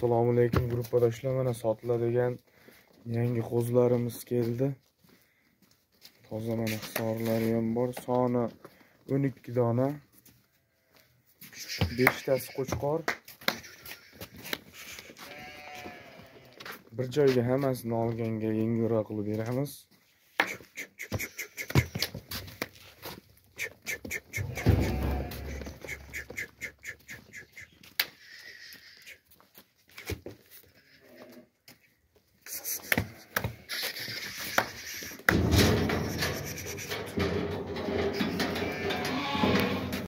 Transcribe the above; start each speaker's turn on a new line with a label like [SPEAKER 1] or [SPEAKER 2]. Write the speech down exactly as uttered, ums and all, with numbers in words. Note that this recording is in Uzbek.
[SPEAKER 1] Assalomu alaykum gruppadoshlar, mana sotiladigan yangi qo'zlarimiz keldi. Toza mana hisorlari ham bor. Soni o'n ikki dona. besh tasi qo'chqor. Bir joyga hammasini olganga yengilroq qilib beramiz.